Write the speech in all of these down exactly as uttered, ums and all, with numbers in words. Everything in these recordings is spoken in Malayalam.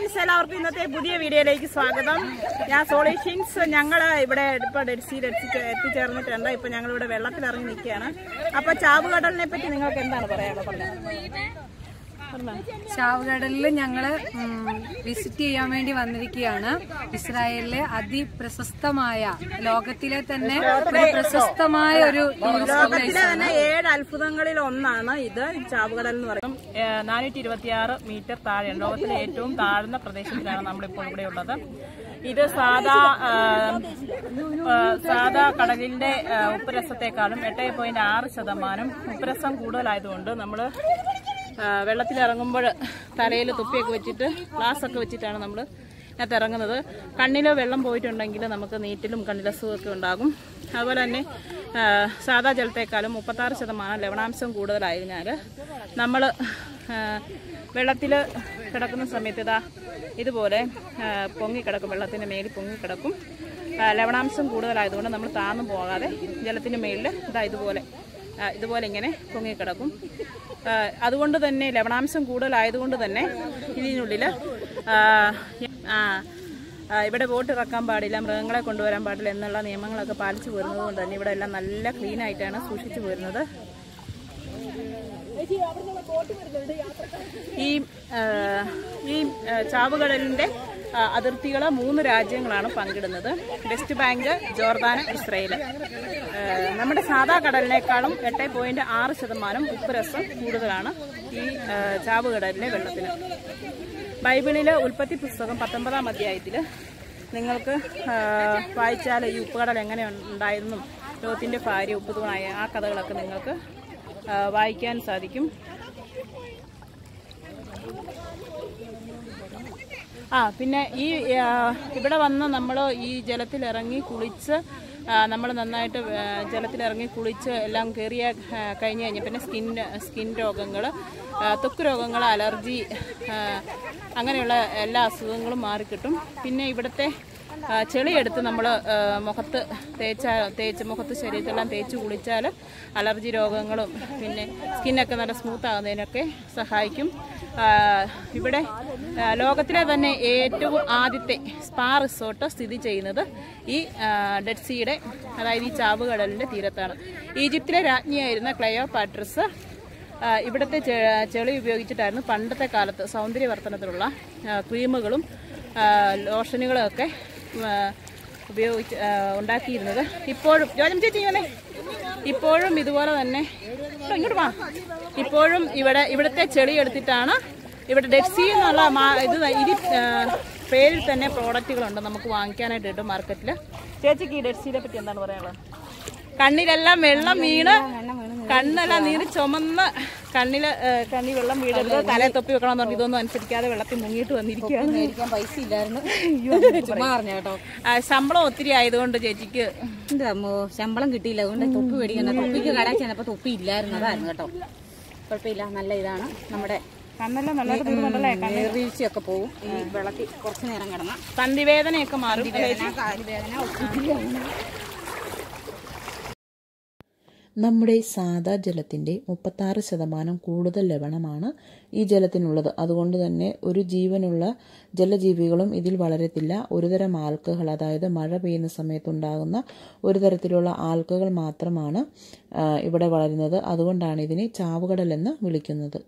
ഫ്രണ്ട്സ്, എല്ലാവർക്കും ഇന്നത്തെ പുതിയ വീഡിയോയിലേക്ക് സ്വാഗതം. ഞാൻ സോളിഷ്യൻസ്. ഞങ്ങൾ ഇവിടെ ഇപ്പോൾ ഡെഡ് സീയിൽ എത്തിച്ചേർന്നിട്ടുണ്ട്. ഇപ്പൊ ഞങ്ങൾ ഇവിടെ വെള്ളത്തിലിറങ്ങി നിൽക്കുകയാണ്. അപ്പൊ ചാവുകടലിനെ പറ്റി നിങ്ങൾക്ക് എന്താണ് പറയാനുള്ളത്? ചാവുകടലിൽ ഞങ്ങള് വിസിറ്റ് ചെയ്യാൻ വേണ്ടി വന്നിരിക്കുകയാണ്. ഇസ്രായേലിലെ അതിപ്രശസ്തമായ, ലോകത്തിലെ തന്നെ പ്രശസ്തമായ ഒരു ലോകത്തിലെ തന്നെ ഏഴ് അത്ഭുതങ്ങളിൽ ഒന്നാണ് ഇത് ചാവുകടൽ എന്ന് പറയുന്നത്. നാനൂറ്റി ഇരുപത്തി ആറ് മീറ്റർ താഴെ ലോകത്തിലെ ഏറ്റവും താഴ്ന്ന പ്രദേശത്തിലാണ് നമ്മളിപ്പോൾ ഇവിടെ ഉള്ളത്. ഇത് സാധാ സാധാ കടലിന്റെ ഉപ്പുരസത്തെക്കാളും എട്ട് പോയിന്റ് ആറ് ശതമാനം ഉപ്പുരസം കൂടുതലായതുകൊണ്ട് നമ്മള് വെള്ളത്തിലിറങ്ങുമ്പോൾ തലയിൽ തൊപ്പിയൊക്കെ വെച്ചിട്ട് ഗ്ലാസ് ഒക്കെ വെച്ചിട്ടാണ് നമ്മൾ ഇതിനകത്ത് ഇറങ്ങുന്നത്. കണ്ണിൽ വെള്ളം പോയിട്ടുണ്ടെങ്കിൽ നമുക്ക് നീറ്റിലും കണ്ണിലസുഖമൊക്കെ ഉണ്ടാകും. അതുപോലെ തന്നെ സാധാ ജലത്തേക്കാളും മുപ്പത്താറ് ശതമാനം ലവണാംശം കൂടുതലായതിനാൽ നമ്മൾ വെള്ളത്തിൽ കിടക്കുന്ന സമയത്ത് ഇതാ ഇതുപോലെ പൊങ്ങിക്കിടക്കും, വെള്ളത്തിൻ്റെ മേലിൽ പൊങ്ങിക്കിടക്കും. ലവണാംശം കൂടുതലായതുകൊണ്ട് നമ്മൾ താഴ്ന്നു പോകാതെ ജലത്തിൻ്റെ മേലിൽ ഇതാ ഇതുപോലെ ഇതുപോലെ ഇങ്ങനെ പൊങ്ങിക്കിടക്കും. അതുകൊണ്ട് തന്നെ ലവണാംശം കൂടുതലായതുകൊണ്ട് തന്നെ ഇതിനുള്ളിൽ ഇവിടെ ബോട്ട് ഇറക്കാൻ പാടില്ല, മൃഗങ്ങളെ കൊണ്ടുവരാൻ പാടില്ല എന്നുള്ള നിയമങ്ങളൊക്കെ പാലിച്ചു പോരുന്നത് കൊണ്ട് തന്നെ ഇവിടെ എല്ലാം നല്ല ക്ലീൻ ആയിട്ടാണ് സൂക്ഷിച്ചു പോരുന്നത്. ഈ ഈ ചാവുകടലിന്റെ അതിർത്തികൾ മൂന്ന് രാജ്യങ്ങളാണ് പങ്കിടുന്നത്: വെസ്റ്റ് ബാങ്ക്, ജോർദാൻ, ഇസ്രായേൽ. നമ്മുടെ സാധാ കടലിനേക്കാളും എട്ട് പോയിന്റ് ആറ് ശതമാനം ഉപ്പുരസം കൂടുതലാണ് ഈ ചാവുകടലിലെ വെള്ളത്തിന്. ബൈബിളിലെ ഉൽപ്പത്തി പുസ്തകം പത്തൊമ്പതാം അധ്യായത്തിൽ നിങ്ങൾക്ക് വായിച്ചാൽ ഈ ഉപ്പുകടൽ എങ്ങനെ ഉണ്ടായെന്നും ലോകത്തിന്റെ ഭാര്യ ഉപ്പുതൂണായ ആ കഥകളൊക്കെ നിങ്ങൾക്ക് വായിക്കാൻ സാധിക്കും. ആ പിന്നെ ഈ ഇവിടെ വന്ന് നമ്മൾ ഈ ജലത്തിലിറങ്ങി കുളിച്ച് നമ്മൾ നന്നായിട്ട് ജലത്തിലിറങ്ങി കുളിച്ച് എല്ലാം കയറിയ കഴിഞ്ഞ് കഴിഞ്ഞാൽ പിന്നെ സ്കിൻ സ്കിൻ രോഗങ്ങൾ, ത്വക്ക് രോഗങ്ങൾ, അലർജി, അങ്ങനെയുള്ള എല്ലാ അസുഖങ്ങളും മാറിക്കിട്ടും. പിന്നെ ഇവിടുത്തെ ചെളിയെടുത്ത് നമ്മൾ മുഖത്ത് തേച്ചാൽ തേച്ച് മുഖത്ത് ശരീരത്തെല്ലാം തേച്ച് കുളിച്ചാൽ അലർജി രോഗങ്ങളും പിന്നെ സ്കിന്നൊക്കെ നല്ല സ്മൂത്ത് ആകുന്നതിനൊക്കെ സഹായിക്കും. ഇവിടെ ലോകത്തിലെ തന്നെ ഏറ്റവും ആദ്യത്തെ സ്പാ റിസോർട്ട് സ്ഥിതി ചെയ്യുന്നത് ഈ ഡെഡ് സീയുടെ, അതായത് ഈ ചാവുകടലിൻ്റെ തീരത്താണ്. ഈജിപ്തിലെ രാജ്ഞിയായിരുന്ന ക്ലയോപാട്രസ് ഇവിടുത്തെ ചെളി ഉപയോഗിച്ചിട്ടായിരുന്നു പണ്ടത്തെ കാലത്ത് സൗന്ദര്യവർദ്ധനത്തിലുള്ള ക്രീമുകളും ലോഷനുകളും ഒക്കെ ഉപയോഗിച്ച് ഉണ്ടാക്കിയിരുന്നത്. ഇപ്പോഴും ജോജം ചേച്ചി ഇങ്ങനെ ഇപ്പോഴും ഇതുപോലെ തന്നെ ഇങ്ങോട്ട് വാ ഇപ്പോഴും ഇവിടെ ഇവിടുത്തെ ചെളി എടുത്തിട്ടാണ് ഇവിടെ ഡെഡ് സീ എന്നുള്ള ഇത് ഇത് പേരിൽ തന്നെ പ്രോഡക്റ്റുകളുണ്ട്, നമുക്ക് വാങ്ങിക്കാനായിട്ട് കിട്ടും മാർക്കറ്റിൽ. ചേച്ചിക്ക് ഈ ഡെഡ് സീനെ പറ്റി എന്താണ് പറയാനുള്ളത്? കണ്ണിലെല്ലാം വെള്ളം വീണ് കണ്ണെല്ലാം നീര് ചുമന്ന് കണ്ണില് കണ്ണി വെള്ളം വീഴരുത്, തലയെ തൊപ്പി വെക്കണമെന്ന് പറഞ്ഞു ഇതൊന്നും അനുസരിക്കാതെ വെള്ളത്തിൽ മുങ്ങിയിട്ട് വന്നിരിക്കുകയാണ്. പൈസ ഇല്ലായിരുന്നു, കേട്ടോ. ശമ്പളം ഒത്തിരി ആയതുകൊണ്ട് ചേച്ചിക്ക് ശമ്പളം കിട്ടിയില്ല, അതുകൊണ്ട് തൊപ്പി മേടിക്കണം. തൊപ്പിക്ക് കടയിൽ ചെന്നപ്പോ തൊപ്പി ഇല്ലായിരുന്നു, അതായിരുന്നു കേട്ടോ. കുഴപ്പമില്ല, നല്ല ഇതാണ്. നമ്മുടെ കണ്ണെല്ലാം നല്ലതായിട്ട് വീഴ്ചയൊക്കെ പോവും ഈ വെള്ളത്തിൽ കുറച്ചു നേരം കിടന്ന. സന്ധിവേദനയൊക്കെ മാറും. കാലുവേദന ഒത്തിരി. നമ്മുടെ സാധാ ജലത്തിൻ്റെ മുപ്പത്താറ് ശതമാനം കൂടുതൽ ലവണമാണ് ഈ ജലത്തിനുള്ളത്. അതുകൊണ്ട് തന്നെ ഒരു ജീവനുള്ള ജലജീവികളും ഇതിൽ വളരത്തില്ല. ഒരുതരം ആൽക്കകൾ, അതായത് മഴ പെയ്യുന്ന സമയത്തുണ്ടാകുന്ന ഒരു തരത്തിലുള്ള ആൽക്കകൾ മാത്രമാണ് ഇവിടെ വളരുന്നത്. അതുകൊണ്ടാണ് ഇതിനെ ചാവുകടൽ എന്ന് വിളിക്കുന്നത്.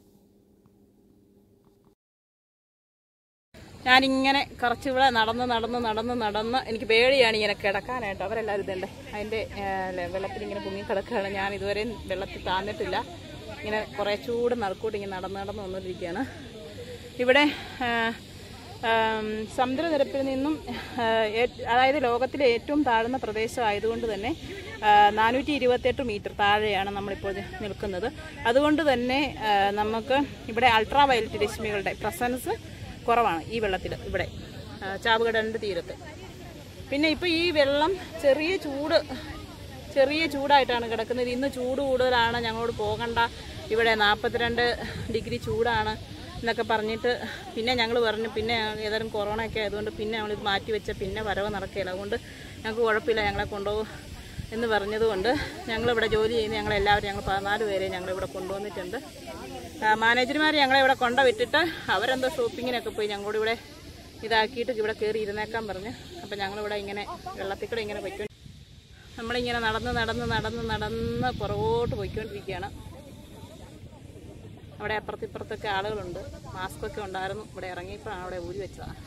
ഞാനിങ്ങനെ കുറച്ചിവിടെ നടന്ന് നടന്ന് നടന്ന് നടന്ന് എനിക്ക് പേടിയാണ് ഇങ്ങനെ കിടക്കാനായിട്ട്. അവരെല്ലാവരും ഇതുണ്ട് അതിൻ്റെ വെള്ളത്തിൽ ഇങ്ങനെ പൊങ്ങി കിടക്കുകയാണ്. ഞാൻ ഇതുവരെ വെള്ളത്തിൽ താന്നിട്ടില്ല. ഇങ്ങനെ കുറേ ചൂട് നറുക്കൂട്ട് ഇങ്ങനെ നടന്ന് നടന്ന് വന്നിരിക്കുകയാണ്. ഇവിടെ സമുദ്രനിരപ്പിൽ നിന്നും അതായത് ലോകത്തിലെ ഏറ്റവും താഴ്ന്ന പ്രദേശം ആയതുകൊണ്ട് തന്നെ നാനൂറ്റി ഇരുപത്തെട്ട് മീറ്റർ താഴെയാണ് നമ്മളിപ്പോൾ നിൽക്കുന്നത്. അതുകൊണ്ട് തന്നെ നമുക്ക് ഇവിടെ അൾട്രാ വയലറ്റ് രശ്മികളുടെ പ്രസൻസ് കുറവാണ് ഈ വെള്ളത്തിൽ, ഇവിടെ ചാവുകടലിൻ്റെ തീരത്ത്. പിന്നെ ഇപ്പോൾ ഈ വെള്ളം ചെറിയ ചൂട് ചെറിയ ചൂടായിട്ടാണ് കിടക്കുന്നത്. ഇന്ന് ചൂട് കൂടുതലാണ്, ഞങ്ങളോട് പോകണ്ട, ഇവിടെ നാൽപ്പത്തിരണ്ട് ഡിഗ്രി ചൂടാണ് എന്നൊക്കെ പറഞ്ഞിട്ട് പിന്നെ ഞങ്ങൾ പറഞ്ഞു. പിന്നെ ഏതായാലും കൊറോണ ഒക്കെ ആയതുകൊണ്ട് പിന്നെ ഞങ്ങളിത് മാറ്റി വെച്ച പിന്നെ വരവ് നടക്കുകയില്ല, അതുകൊണ്ട് ഞങ്ങൾക്ക് കുഴപ്പമില്ല, ഞങ്ങളെ കൊണ്ടുപോകും എന്ന് പറഞ്ഞതുകൊണ്ട് ഞങ്ങളിവിടെ ജോലി ചെയ്യുന്ന ഞങ്ങളെല്ലാവരും ഞങ്ങൾ പതിനാല് പേരെ ഞങ്ങളിവിടെ കൊണ്ടുവന്നിട്ടുണ്ട്. മാനേജർമാർ ഞങ്ങളെ ഇവിടെ കൊണ്ടുവിട്ടിട്ട് അവരെന്തോ ഷോപ്പിങ്ങിനൊക്കെ പോയി ഞങ്ങളോട് ഇവിടെ ഇതാക്കിയിട്ട് ഇവിടെ കയറി ഇരുന്നേക്കാൻ പറഞ്ഞ്. അപ്പം ഞങ്ങളിവിടെ ഇങ്ങനെ വെള്ളത്തിൽ കൂടെ ഇങ്ങനെ പോയിക്കൊണ്ട് നമ്മളിങ്ങനെ നടന്ന് നടന്ന് നടന്ന് നടന്ന് പുറകോട്ട് പോയിക്കൊണ്ടിരിക്കുകയാണ്. അവിടെ അപ്പുറത്തിപ്പുറത്തൊക്കെ ആളുകളുണ്ട്. മാസ്കൊക്കെ ഉണ്ടായിരുന്നു. ഇവിടെ ഇറങ്ങിയപ്പോഴാണ് അവിടെ ഊരി വെച്ചതാണ്.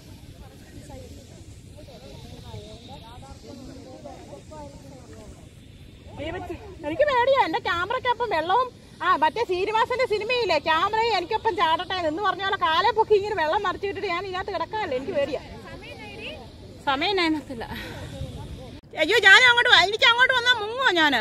എനിക്ക് പേടിയാ, എന്റെ ക്യാമറയ്ക്കൊപ്പം വെള്ളവും ആ മറ്റേ ശ്രീനിവാസന്റെ സിനിമയില്ലേ ക്യാമറയും എനിക്കൊപ്പം ചാടട്ടെ എന്ന് പറഞ്ഞ പോലെ കാലെ പൊക്കി ഇങ്ങനെ വെള്ളം മറിച്ചു വിട്ടിട്ട് ഞാൻ ഇതിനകത്ത് കിടക്കാനല്ലേ. എനിക്ക് പേടിയാ. സമയം അതിനകത്തില്ല. അയ്യോ ഞാനും അങ്ങോട്ട് എനിക്ക് അങ്ങോട്ട് വന്നാ മുങ്ങോ ഞാന്.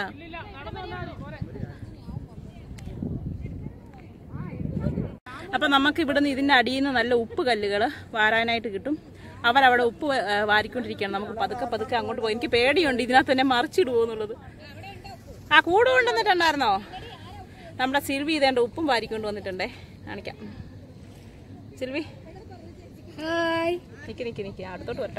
അപ്പൊ നമുക്ക് ഇവിടുന്ന് ഇതിന്റെ അടിയിൽ നിന്ന് നല്ല ഉപ്പ് കല്ലുകൾ വാരാനായിട്ട് കിട്ടും. അവരവിടെ ഉപ്പ് വാരിക്കൊണ്ടിരിക്കുകയാണ്. നമുക്ക് പതുക്കെ പതുക്കെ അങ്ങോട്ട് പോയി. എനിക്ക് പേടിയുണ്ട് ഇതിനകത്ത് തന്നെ മറിച്ചിടുവോ എന്നുള്ളത്. ആ കൂട് കൊണ്ടുവന്നിട്ടുണ്ടായിരുന്നോ? നമ്മുടെ സിൽവി ഇതേണ്ട ഉപ്പും വാരിക്കൊണ്ട് വന്നിട്ടുണ്ടേ. കാണിക്കാം. സിൽവി നിക്ക് നിക്ക് നിക്ക് അടുത്തോട്ട് വരട്ടെ.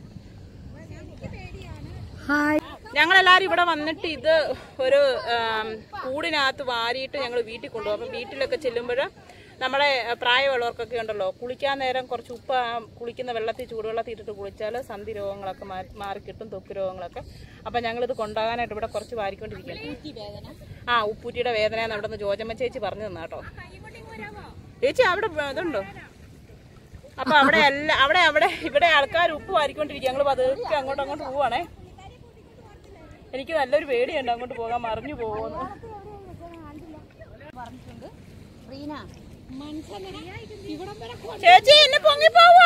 ഞങ്ങളെല്ലാരും ഇവിടെ വന്നിട്ട് ഇത് ഒരു കൂടിനകത്ത് വാരിയിട്ട് ഞങ്ങൾ വീട്ടിൽ കൊണ്ടുപോകും. അപ്പം വീട്ടിലൊക്കെ ചെല്ലുമ്പോൾ നമ്മളെ പ്രായമുള്ളവർക്കൊക്കെ ഉണ്ടല്ലോ, കുളിക്കാൻ നേരം കുറച്ച് ഉപ്പ് കുളിക്കുന്ന വെള്ളത്തിൽ ചൂടുവെള്ളത്തിൽ ഇട്ടിട്ട് കുളിച്ചാൽ സന്ധി രോഗങ്ങളൊക്കെ മാറി മാറിക്കിട്ടും, തൊക്ക് രോഗങ്ങളൊക്കെ. അപ്പം ഞങ്ങളിത് കൊണ്ടുപോകാനായിട്ട് ഇവിടെ കുറച്ച് വാരിക്കൊണ്ടിരിക്കുകയാണ്. ആ ഉപ്പൂറ്റിയുടെ വേദന എന്ന് അവിടെ നിന്ന് ജോജമ്മ ചേച്ചി പറഞ്ഞു തന്നാ കേട്ടോ. ചേച്ചി അവിടെ ഇതുണ്ടോ? അപ്പൊ അവിടെ അല്ല അവിടെ അവിടെ ഇവിടെ ആൾക്കാർ ഉപ്പ് വാരിക്കൊണ്ടിരിക്കുക. ഞങ്ങൾ പതുക്കെ അങ്ങോട്ട് അങ്ങോട്ട് പോവാണേ. എനിക്ക് നല്ലൊരു പേടിയുണ്ട് അങ്ങോട്ട് പോകാൻ, മറിഞ്ഞു പോകുന്നു. ചേച്ചി എന്നെ പൊങ്ങി പോവോ?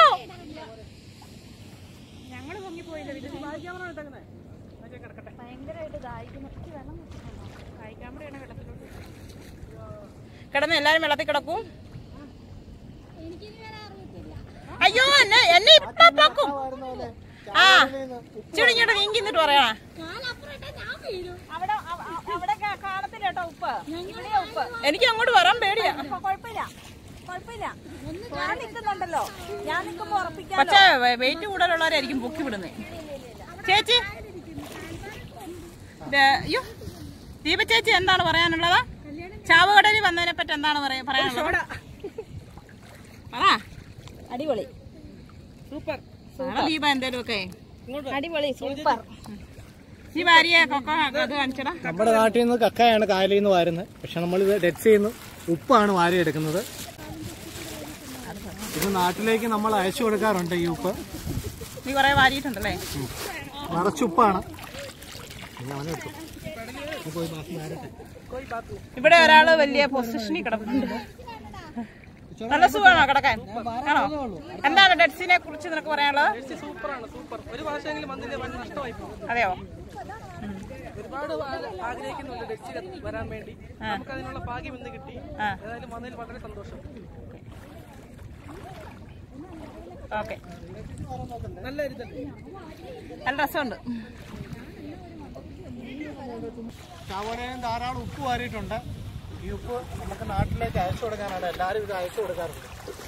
ഞങ്ങള് പൊങ്ങിപ്പോയില്ല. കിടന്ന് എല്ലാരും വെള്ളത്തിൽ കിടക്കും. അയ്യോ എന്നെ എന്നെ ഇപ്പൊ പൊക്കും. ആ ചുടിങ്ങോട്ട് നീങ്ങി നിന്നിട്ട് പറയാ. അവിടെ കാണത്തില്ല കേട്ടോ ഉപ്പ്. ഉപ്പ് എനിക്ക് അങ്ങോട്ട് വരാൻ പേടിയാ. കുഴപ്പമില്ല കുഴപ്പമില്ല, ഞാൻ നിൽക്കുന്നുണ്ടല്ലോ. ഞാൻ നിൽക്കുമ്പോ ഉറപ്പിക്കാം. പക്ഷേ വെയിറ്റ് കൂടുതലുള്ളവരായിരിക്കും പൊക്കി വിടുന്നത്. ചേച്ചി അയ്യോ ദീപ ചേച്ചി എന്താണ് പറയാനുള്ളത്? ചാവുകടലിൽ വന്നതിനെ പറ്റി എന്താണ് പറയാനുള്ളത്? അടിപൊളി സൂപ്പർ. ദീപ എന്തേലും ഒക്കെ അടിപൊളി സൂപ്പർ. ഈ ഭാര്യ കൊക്ക അത് കാണിച്ചടാ. നമ്മുടെ നാട്ടിൽ നിന്ന് കക്കയാണ് കായലിൽ നിന്ന് വാരുന്നത്. പക്ഷെ നമ്മൾ ഇത് ഡെറ്റ് ചെയ്യുന്നു ഉപ്പാണ് വാരി എടുക്കുന്നത്. ഇത് നാട്ടിലേക്ക് നമ്മൾ അയച്ചു കൊടുക്കാറുണ്ട്. ഈ ഉപ്പ് നീ കുറെ വാരിയിട്ടുണ്ടല്ലേ? നിറച്ചുപ്പാണ്. ഇവിടെ ഒരാള് വലിയ പൊസിഷനിൽ കിടപ്പുണ്ട്. നല്ല സുഖമാണോ കിടക്കാൻ? ആണോ? എന്താണ് ഡെഡ്സിനെ കുറിച്ച് നിനക്ക് പറയാനുള്ളത്? സൂപ്പറാണ്, സൂപ്പർ. ഒരു പ്രാവശ്യമെങ്കിലും വന്നില്ലേ വൻ നഷ്ടമായി. അതെയോ? ഒരുപാട് ആഗ്രഹിക്കുന്നുണ്ട് ഡെഡ്സിൽ വരാൻ വേണ്ടി. നമുക്ക് അതിനുള്ള ഭാഗ്യം ഇന്ന് കിട്ടി. ഏതായാലും വന്നതിൽ വളരെ സന്തോഷം. ഓക്കെ, നല്ല ഇതല്ലേ, നല്ല രസമുണ്ട്. ചാവടയിൽ ധാരാളം ഉപ്പ് വാരിയിട്ടുണ്ട്. ഈ ഉപ്പ് നമുക്ക് നാട്ടിലേക്ക് അയച്ചു കൊടുക്കാനാണ് എല്ലാവരും ഇത് അയച്ചു കൊടുക്കാറുണ്ട്.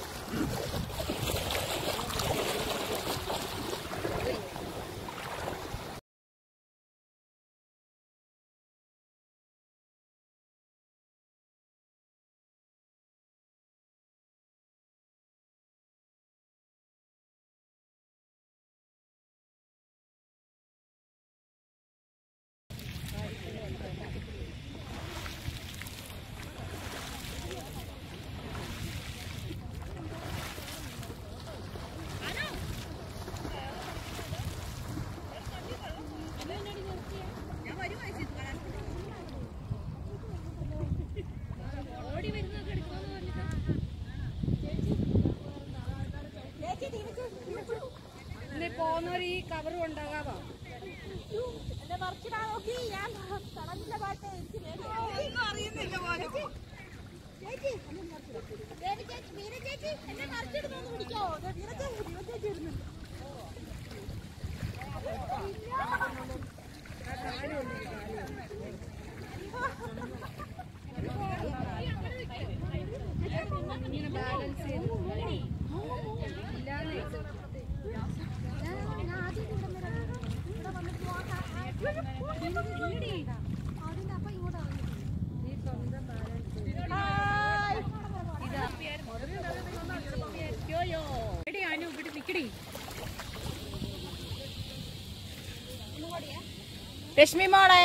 പോകുന്നവര് ഈ കവറും ഉണ്ടാകാമോ? ഹായ് രശ്മി മോളെ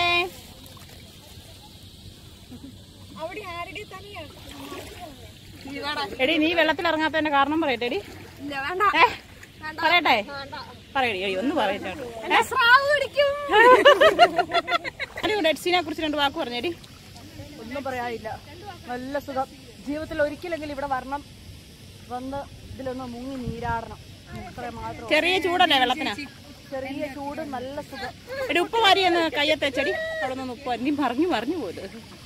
എടി നീ വെള്ളത്തിൽ ഇറങ്ങാത്തതിന്റെ കാരണം പറയട്ടെ എടി പറയട്ടെ പറയടി എടി ഒന്ന് പറയട്ടെ ഡെഡ്സീനെ കുറിച്ച് രണ്ട് വാക്ക് പറഞ്ഞേടി. ഒന്നും പറയാനില്ല, നല്ല സുഖം. ജീവിതത്തിൽ ഒരിക്കലെങ്കിലും ഇവിടെ വരണം, വന്ന് ഇതിലൊന്ന് മുങ്ങി നീരാടണം. ചെറിയ ചൂടല്ലേ വെള്ളത്തിന്? ചെറിയ ചൂട്, നല്ല സുഖം. എടി ഉപ്പ് വാരി ഒന്ന് കയ്യത്തേച്ചടി. അവിടെ നിന്ന് ഉപ്പ് വാരി. നീ പറഞ്ഞു പറഞ്ഞു പോലും.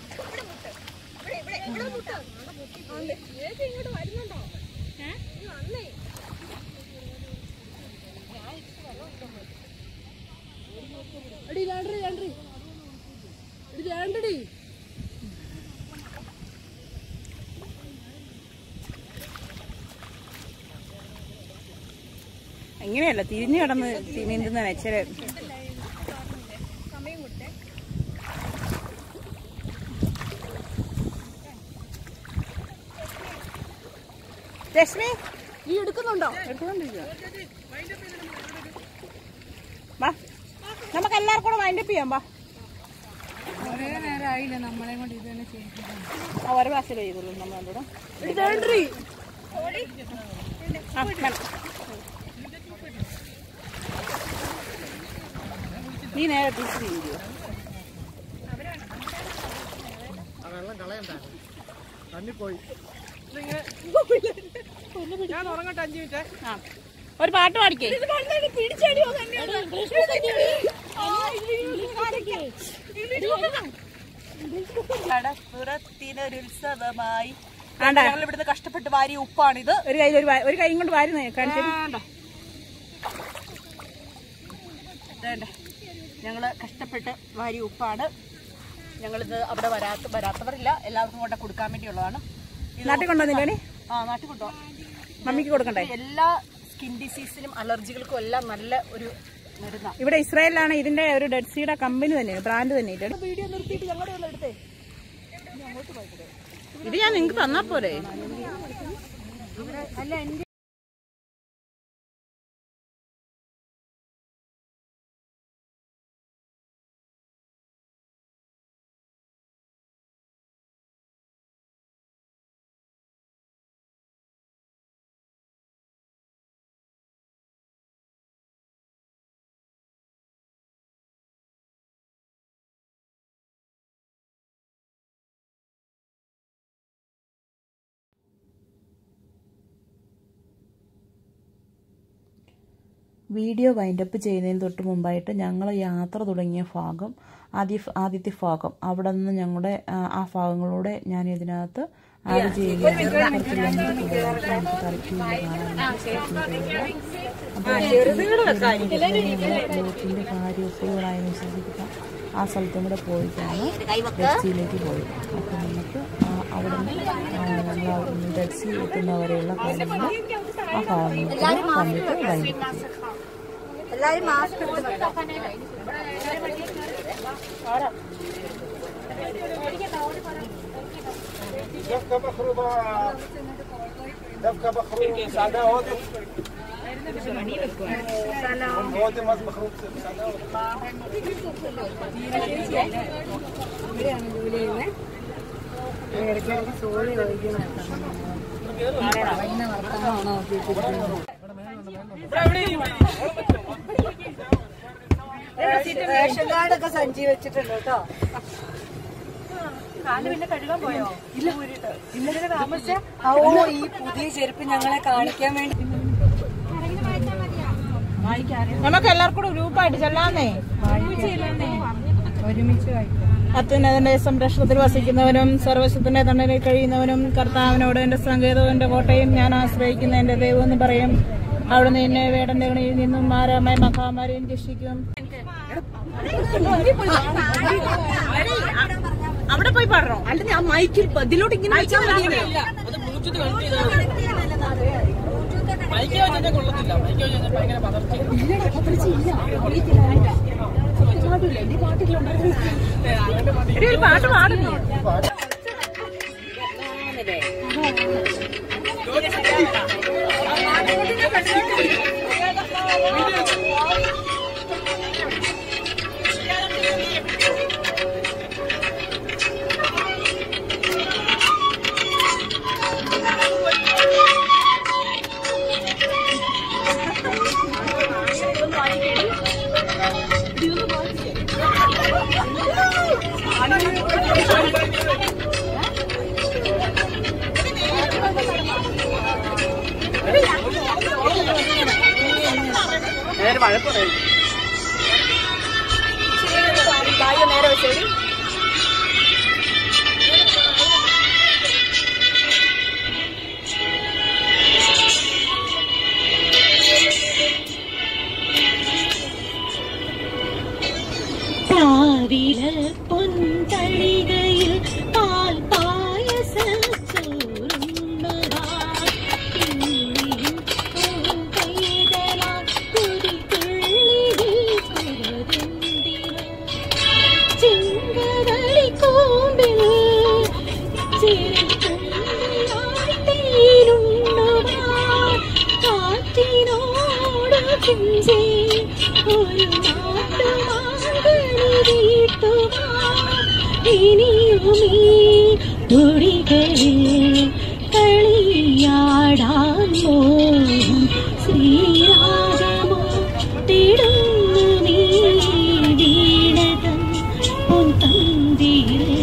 എങ്ങനെയല്ല തിരിഞ്ഞു കിടന്ന് നീന്തുന്ന വെച്ചര്. രശ്മി നീ എടുക്കുന്നുണ്ടോ? വാ നമുക്ക് എല്ലാവർക്കും കൂടെ വൈൻഡപ്പ് ചെയ്യാം. വാ ആ ഒരു പ്രാവശ്യം ചെയ്തോളൂ നമ്മളോട്. നീ നേരെ തിരിച്ചു ചെയ്യോ? വെള്ളം കളയണ്ട, തന്നിപ്പോയി. ഞാൻ ഉറങ്ങട്ടെ അഞ്ചു മിനിറ്റ്. ആ ഒരു പാട്ട് പാടിക്കേ. കടപ്പുറത്തിനൊരുത്സവമായി ഞങ്ങൾ ഇവിടുന്ന് കഷ്ടപ്പെട്ട് വാരിയ ഉപ്പാണിത്. ഒരു കൈ ഒരു കൈ കൊണ്ട് വാരി കാണിച്ചു. ഞങ്ങള് കഷ്ടപ്പെട്ട് വാരിയ ഉപ്പാണ്. ഞങ്ങളിത് അവിടെ വരാത്ത വരാത്തവരില്ല, എല്ലാവർക്കും കൊണ്ട് കൊടുക്കാൻ വേണ്ടിയുള്ളതാണ്. നാട്ടിൽ കൊണ്ടുവന്നില്ലേ? ആ നാട്ടിൽ കൊണ്ടോ. മമ്മിക്ക് കൊടുക്കണ്ടേ? എല്ലാ സ്കിൻ ഡിസീസിനും അലർജികൾക്കും എല്ലാം നല്ല ഒരു മരുന്നാണ്. ഇവിടെ ഇസ്രായേലിലാണ് ഇതിന്റെ ഒരു ഡെഡ്സിയുടെ കമ്പനി തന്നെ, ബ്രാൻഡ് തന്നെ. വീഡിയോ നിർത്തിയിട്ട് ഞങ്ങളുടെ ഒന്ന് എടുത്തേ. ഇത് ഞാൻ നിങ്ങക്ക് തന്നാ പോരെ? അല്ല എന്റെ വീഡിയോ വൈൻഡപ്പ് ചെയ്യുന്നതിന് തൊട്ട് മുമ്പായിട്ട് ഞങ്ങൾ യാത്ര തുടങ്ങിയ ഭാഗം ആദ്യ ആദ്യത്തെ ഭാഗം അവിടെ നിന്ന് ഞങ്ങളുടെ ആ ഭാഗങ്ങളൂടെ ഞാൻ ഇതിനകത്ത് ആഡ് ചെയ്യുകയാണ്. കുറച്ച് ലെങ്ത് കൂടുതലായിട്ട് നമുക്ക് കറക്റ്റ് ബോട്ടിൻ്റെ കാര്യം ഉപ്പുകളായെന്ന് വിശ്വസിക്കുക. ആ സ്ഥലത്തും കൂടെ പോയിട്ടാണ് ഡെഡ്സിയിലേക്ക് പോയത്. അപ്പം നമുക്ക് അവിടെ നിന്ന് നമ്മൾ ഡെഡ്സി എത്തുന്നവരെയുള്ള കാര്യങ്ങൾ ആ ഭാഗങ്ങൾ കണ്ടിട്ട് വൈകിട്ട് എല്ലാവരും മാസ്ക് എടുത്ത് دفكة مخروبة دفكة مخروبة سعداء هودي هودي ماز مخروب റേഷൻ കാർഡൊക്കെ സഞ്ചി വെച്ചിട്ടുണ്ട് കേട്ടോ. കാല് പിന്നെ കഴുകാൻ പോയോ? ഇല്ല, ഇന്നലെ താമസിച്ച ഓ ഈ പുതിയ ചെരുപ്പ് ഞങ്ങളെ കാണിക്കാൻ വേണ്ടി നമുക്ക് എല്ലാവർക്കും കൂടെ ഗ്രൂപ്പായിട്ട് ചെല്ലാന്നേ. ഒരുമിച്ച് അത്യുന്നതന്റെ സംരക്ഷണത്തിൽ വസിക്കുന്നവനും സർവശത്തിന്റെ തണ്ടനിൽ കഴിയുന്നവനും കർത്താവിനോട് എന്റെ സങ്കേതവും എന്റെ കോട്ടയും ഞാൻ ആശ്രയിക്കുന്ന എന്റെ ദൈവം എന്ന് പറയും. അവിടുന്ന് എന്നെ വേടന്റെ കണിയിൽ നിന്നും മാരമായ മഹാമാരിയും രക്ഷിക്കും. അവിടെ പോയി പാടണോ? അല്ല ഞാൻ മൈക്കിൽ ഇതിലോട്ട് ഇങ്ങനെ ഒരു പാട്ട് പാടുന്നു. നേരെ വഴക്ക് പറയും. നേരെ വെച്ചേടി. പൊന്തളികയിൽ പാൽ പായസ ചിങ്കകളി കോമ്പിൽ കാറ്റിനോട് കുഞ്ചേ ഒരു നാട്ടുമാകണി വീട്ടുവാ ഇനിയുമീ തുടികളിൽ കളിയാടാൻ മോഹം ശ്രീരാഗമോ തിടുന്നു നീ വീണതൻ പൊൻതന്തിയിൽ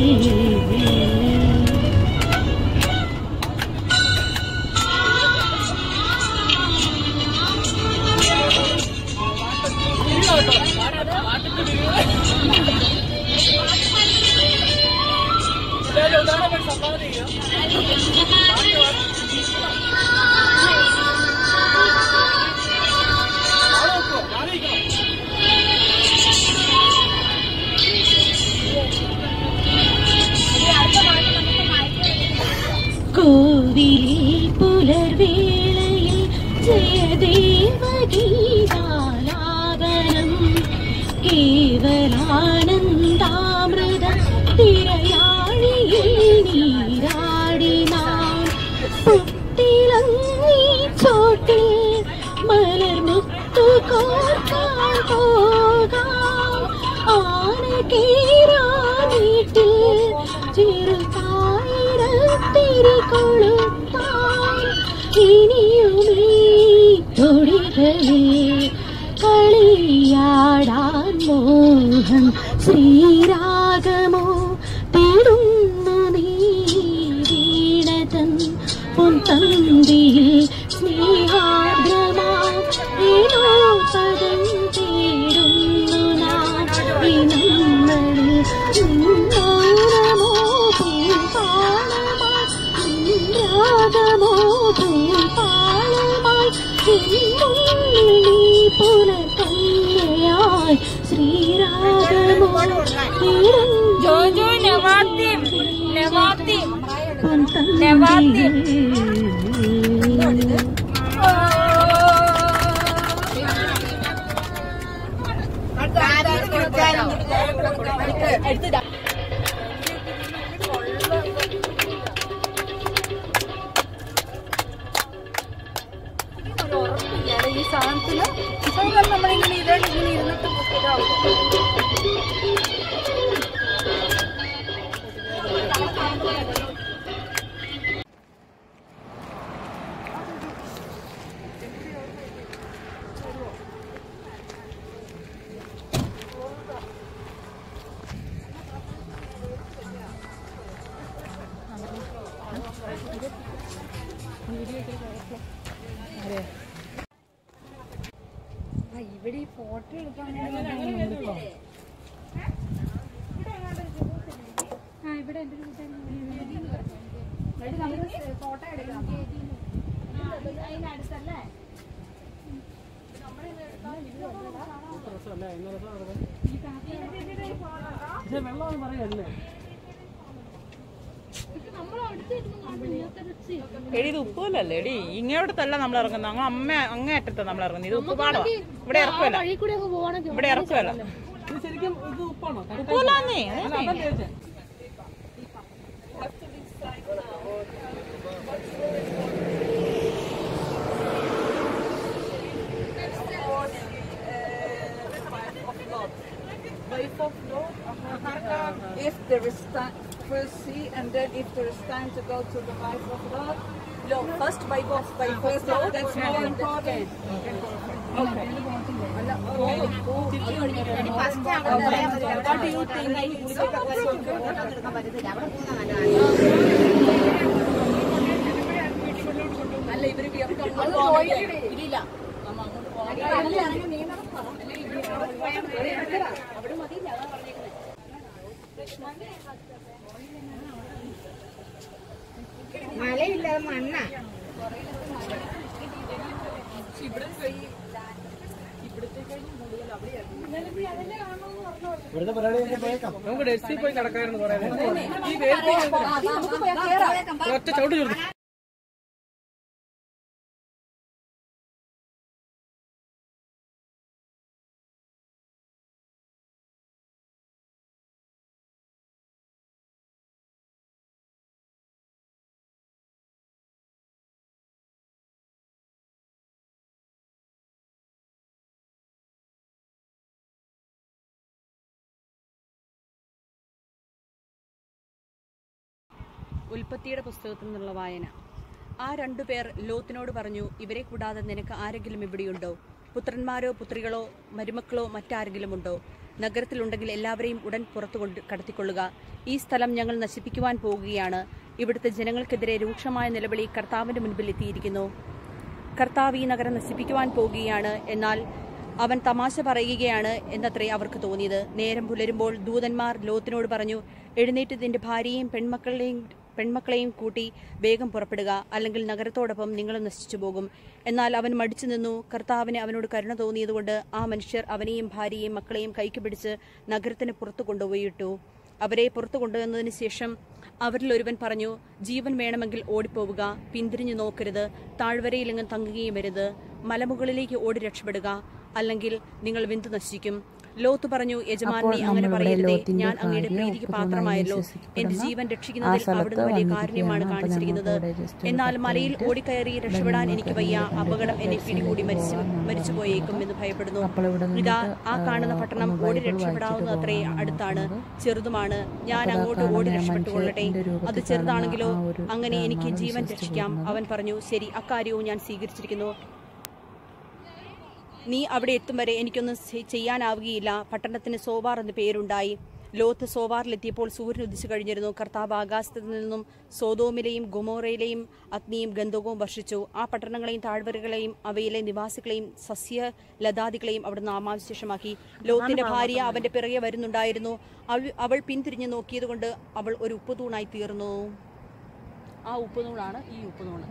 കോവിലിൽ പുലർവേളയിൽ ജയദേവഗീതാലാപനം കേവലാനന്ദാമൃത തിരയാഴിയിൽ നീരാടിനാം പൊട്ടിലങ്ങി ചോട്ടിൽ മലർമുത്തു കോർക്കാൻ പോകാം ആന കേറാൻ വീട്ടിൽ ചെറുതായിരത്തിരി കൊളുത്താം ഇനിയുമീ തൊടികളിൽ കളിയാടാൻ മോഹം ശ്രീരാഗമോ തേടുന്നു നീ വീണതൻ പൊൻതന്തിയിൽ സ്നേഹാർദ്രമാം ഏതോ പദം തേടുന്നു നാം ഈ നമ്മളിൽ നിന്നോരമോ പൂപ്പാളമായി രാഗമോ പൂപ്പാളമായി മുന്നിൽ നീ പുലർത്തന്നെയായി ശ്രീരാഗമോ പൊൻതന്തിയിൽ ഈ സാധനത്തിന് നമ്മളിങ്ങനെ ഇതേ ഇങ്ങനെ ഇരുന്നിട്ട് ഇവിടെ ഈ ഫോട്ടോ എടുക്കാൻ ഇവിടെ എന്റെ ഫോട്ടോ എടുക്കാം അതിനടുത്തല്ലേ വെള്ളം പറയല്ലേ എടി ഇത് ഉപ്പുകല്ലല്ലേ എടി ഇങ്ങോട്ടല്ല നമ്മൾ ഇറങ്ങുന്നത് അങ്ങ് അമ്മ അങ്ങേ അറ്റത്ത് നമ്മൾ ഇറങ്ങുന്നത് ഇത് ഉപ്പുപാടോ ഇവിടെ ഇറക്കുമല്ല ഇവിടെ ഇറക്കുമല്ല ശരിക്കും ഇത് ഉപ്പാണോ ഉപ്പുകല്ലാന്നേ If there is time, first see, and then if there is time to go to the wife of God, no, first by both, by first Lord, that's more important. Okay. What do you think? അല്ല ഇവര് ഇല്ല മലയില്ല മണ്ണ. ഇവിടുത്തെ പരിപാടി പോയേക്കാം. നമുക്ക് ഡെസ്സിൽ പോയി കിടക്കായിരുന്നു കുറെ ഈ വേണ്ടി ഒറ്റ ചവിട്ട് ചുരുന്നു. ഉൽപ്പത്തിയുടെ പുസ്തകത്തിൽ നിന്നുള്ള വായന. ആ രണ്ടുപേർ ലോത്തിനോട് പറഞ്ഞു, ഇവരെ കൂടാതെ നിനക്ക് ആരെങ്കിലും ഇവിടെയുണ്ടോ? പുത്രന്മാരോ പുത്രികളോ മരുമക്കളോ മറ്റാരെങ്കിലും ഉണ്ടോ? നഗരത്തിലുണ്ടെങ്കിൽ എല്ലാവരെയും ഉടൻ പുറത്തു കൊണ്ട് കടത്തിക്കൊള്ളുക. ഈ സ്ഥലം ഞങ്ങൾ നശിപ്പിക്കുവാൻ പോകുകയാണ്. ഇവിടുത്തെ ജനങ്ങൾക്കെതിരെ രൂക്ഷമായ നിലവിളി കർത്താവിന്റെ മുൻപിൽ എത്തിയിരിക്കുന്നു. കർത്താവ് ഈ നഗരം നശിപ്പിക്കുവാൻ പോകുകയാണ്. എന്നാൽ അവൻ തമാശ പറയുകയാണ് എന്നത്രേ അവർക്ക് തോന്നിയത്. നേരം പുലരുമ്പോൾ ദൂതന്മാർ ലോത്തിനോട് പറഞ്ഞു, എഴുന്നേറ്റ് നിന്റെ ഭാര്യയെയും പെൺമക്കളെയും പെൺമക്കളെയും കൂട്ടി വേഗം പുറപ്പെടുക, അല്ലെങ്കിൽ നഗരത്തോടൊപ്പം നിങ്ങളും നശിച്ചു പോകും. എന്നാൽ അവൻ മടിച്ചു നിന്നു. കർത്താവിന് അവനോട് കരുണ തോന്നിയതുകൊണ്ട് ആ മനുഷ്യർ അവനെയും ഭാര്യയെയും മക്കളെയും കൈക്ക് പിടിച്ച് നഗരത്തിന് പുറത്തു കൊണ്ടുപോയിട്ടു. അവരെ പുറത്തു കൊണ്ടുവന്നതിന് ശേഷം അവരിൽ ഒരുവൻ പറഞ്ഞു, ജീവൻ വേണമെങ്കിൽ ഓടിപ്പോവുക, പിന്തിരിഞ്ഞു നോക്കരുത്, താഴ്വരയിലെങ്ങും തങ്ങുകയും വരുത്, മലമുകളിലേക്ക് ഓടി രക്ഷപ്പെടുക, അല്ലെങ്കിൽ നിങ്ങൾ വെന്തു നശിക്കും. ലോത്ത് പറഞ്ഞു, യജമാനെ അങ്ങനെ പറയരുതേ, ഞാൻ അങ്ങയുടെ പ്രീതിക്ക് പാത്രമായല്ലോ. എന്റെ ജീവൻ രക്ഷിക്കുന്നതിൽ അവിടുന്ന് വലിയ കാരുണ്യമാണ് കാണിച്ചിരിക്കുന്നത്. എന്നാൽ മലയിൽ ഓടിക്കയറി രക്ഷപ്പെടാൻ എനിക്ക് വയ്യ, അപകടം എന്നെ പിടികൂടി മരിച്ചു മരിച്ചുപോയേക്കും എന്ന് ഭയപ്പെടുന്നു. ഇതാ ആ കാണുന്ന പട്ടണം ഓടി രക്ഷപ്പെടാവുന്ന അത്രേ അടുത്താണ്, ചെറുതുമാണ്. ഞാൻ അങ്ങോട്ട് ഓടി രക്ഷപ്പെട്ടുകൊള്ളട്ടെ. അത് ചെറുതാണെങ്കിലോ അങ്ങനെ എനിക്ക് ജീവൻ രക്ഷിക്കാം. അവൻ പറഞ്ഞു, ശരി, അക്കാര്യവും ഞാൻ സ്വീകരിച്ചിരിക്കുന്നു. നീ അവിടെ എത്തും വരെ എനിക്കൊന്നും ചെയ്യാനാവുകയില്ല. പട്ടണത്തിന് സോവാർ എന്ന് പേരുണ്ടായി. ലോത്ത് സോവാറിലെത്തിയപ്പോൾ സൂര്യൻ ഉദിച്ചു കഴിഞ്ഞിരുന്നു. കർത്താവ് ആകാശത്തു നിന്നും സോദോമിലെയും ഗൊമോറയിലെയും അഗ്നിയും ഗന്ധകവും വർഷിച്ചു. ആ പട്ടണങ്ങളെയും താഴ്വരകളെയും അവയിലെ നിവാസികളെയും സസ്യലതാദികളെയും അവിടെ നാമാവശേഷമാക്കി. ലോത്തിന്റെ ഭാര്യ അവന്റെ പിറകെ വരുന്നുണ്ടായിരുന്നു. അവൾ പിന്തിരിഞ്ഞു നോക്കിയതുകൊണ്ട് അവൾ ഒരു ഉപ്പുതൂണായി തീർന്നു. ആ ഉപ്പുതൂണാണ് ഈ ഉപ്പുതൂണ്.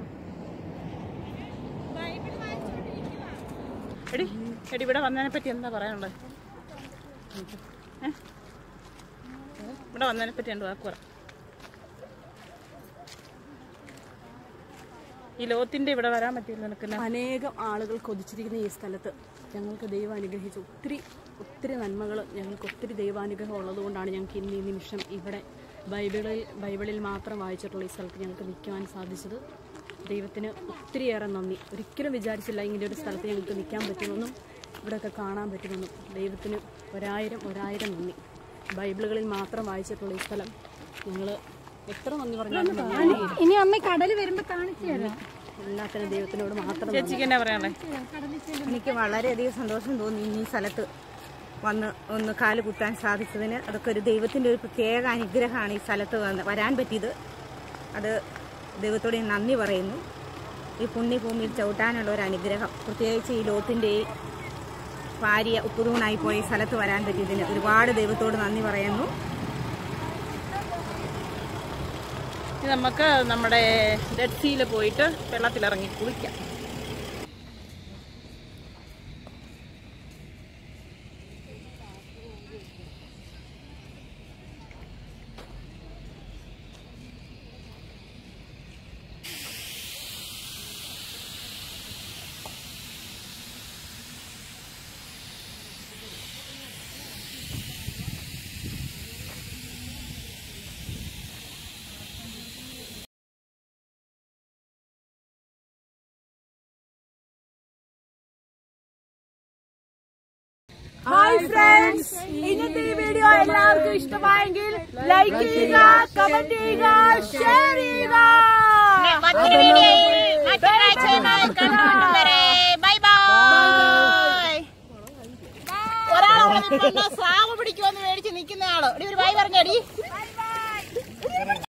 എടി എടി ഇവിടെ വന്നതിനെ പറ്റി എന്താ പറയാനുള്ളത്? ഇവിടെ വന്നതിനെ പറ്റി രണ്ട് വാക്ക് പറ. ഈ ലോത്തിന്റെ ഇവിടെ വരാൻ പറ്റില്ല നിനക്ക്. അനേകം ആളുകൾ കൊതിച്ചിരിക്കുന്ന ഈ സ്ഥലത്ത് ഞങ്ങൾക്ക് ദൈവം അനുഗ്രഹിച്ചു ഒത്തിരി ഒത്തിരി നന്മകൾ, ഞങ്ങൾക്ക് ഒത്തിരി ദൈവാനുഗ്രഹം ഉള്ളതുകൊണ്ടാണ് ഞങ്ങൾക്ക് ഇന്ന് ഈ നിമിഷം ഇവിടെ ബൈബിളിൽ ബൈബിളിൽ മാത്രം വായിച്ചിട്ടുള്ള ഈ സ്ഥലത്ത് ഞങ്ങൾക്ക് നിൽക്കുവാൻ സാധിച്ചത്. ദൈവത്തിന് ഒത്തിരിയേറെ നന്ദി. ഒരിക്കലും വിചാരിച്ചില്ല ഇങ്ങനെ ഒരു സ്ഥലത്ത് ഞങ്ങൾക്ക് നിൽക്കാൻ പറ്റുമെന്നും ഇവിടെയൊക്കെ കാണാൻ പറ്റുമെന്നും. ദൈവത്തിന് ഒരായിരം ഒരായിരം നന്ദി. ബൈബിളുകളിൽ മാത്രം വായിച്ചിട്ടുള്ള ഈ സ്ഥലം ഞങ്ങൾ എത്ര നന്ദി പറഞ്ഞാലും ഇനി അമ്മ കടൽ വരുമ്പോ കാണിച്ചു തരാം. എല്ലാത്തിനും ദൈവത്തിനോട് മാത്രം. ചേച്ചിക്ക് എന്നാ പറയാനുള്ളത്? എനിക്ക് വളരെയധികം സന്തോഷം തോന്നി ഈ സ്ഥലത്ത് വന്ന് ഒന്ന് കാല് കുത്താൻ സാധിച്ചതിന്. അതൊക്കെ ഒരു ദൈവത്തിൻ്റെ ഒരു പ്രത്യേക അനുഗ്രഹമാണ് ഈ സ്ഥലത്ത് വന്ന് വരാൻ പറ്റിയത്. അത് ദൈവത്തോട് ഞാൻ നന്ദി പറയുന്നു. ഈ പുണ്യഭൂമിയിൽ ചവിട്ടാനുള്ള ഒരു അനുഗ്രഹം, പ്രത്യേകിച്ച് ഈ ലോത്തിൻ്റെ ഭാര്യ ഉപ്പുതൂണായി പോയി ഈ സ്ഥലത്ത് വരാൻ പറ്റിയതിന് ഒരുപാട് ദൈവത്തോട് നന്ദി പറയുന്നു. നമുക്ക് നമ്മുടെ ഡെഡ് സീയിൽ പോയിട്ട് വെള്ളത്തിലിറങ്ങി കുളിക്കാം. ഹായ് ഫ്രണ്ട്സ്, ഇന്നത്തെ ഈ വീഡിയോ എല്ലാവർക്കും ഇഷ്ടമായെങ്കിൽ ലൈക്ക് ചെയ്യുക, കമന്റ് ചെയ്യുക, ഷെയർ ചെയ്യുക. ഒരാളെ സ്രാവ് പിടിക്കുമെന്ന് മേടിച്ച് നിൽക്കുന്ന ആള് ഒരു ബൈ പറഞ്ഞടി.